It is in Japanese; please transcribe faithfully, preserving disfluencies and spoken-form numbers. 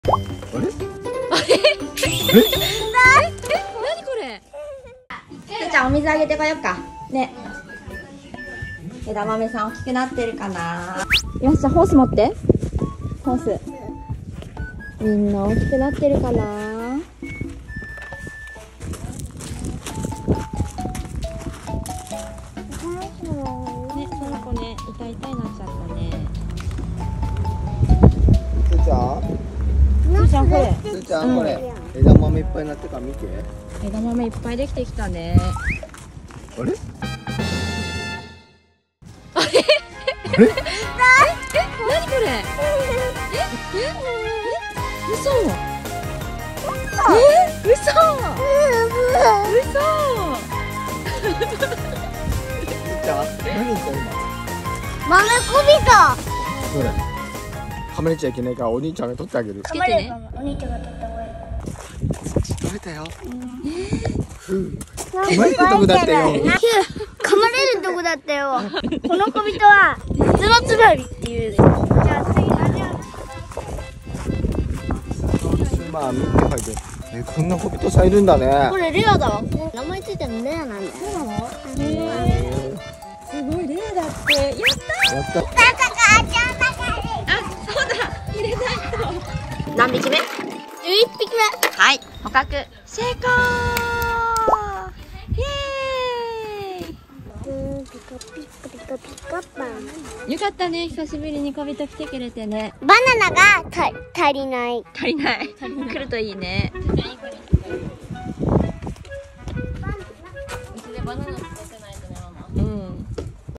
あれ？ あれ？え？何これ？ てっちゃんお水あげてこよっかね。枝豆さん大きくなってるかな。よし、じゃあホース持って。ホースみんな大きくなってるかな。ね、その子ね、痛い痛いなっちゃったね。 つーちゃん、 つーちゃんこれ、 つーちゃんこれ、枝豆いっぱいになってから見て。 枝豆いっぱいできてきたね。 あれ？ あれ？ あれ？ え、何これ？え、え、え、嘘。え、嘘。嘘。 つーちゃん、何言った今？ 豆こびた。 それはまれちゃいけないからお兄ちゃんが取ってあげる。 つけてね。 お兄ちゃんが取った方がいい。 取れたよ。噛まれるとこだったよ。 噛まれるとこだったよ。この小人は夏のつばりっていう。じゃあ次何を。 まあ見て書いて。え、こんな小人さんいるんだね。 これレアだわ。名前ついてるのレアなんだよ。 そうなの？へー、すごいレアだって。やったー。 やった。 あ、そうだ。入れないと。何匹目？ じゅういっぴきめ。 はい、捕獲成功。イエーイ。 ピカピカピカピカパン。 よかったね、久しぶりに小人来てくれてね。 バナナがた足りない。 足りない。来るといいね。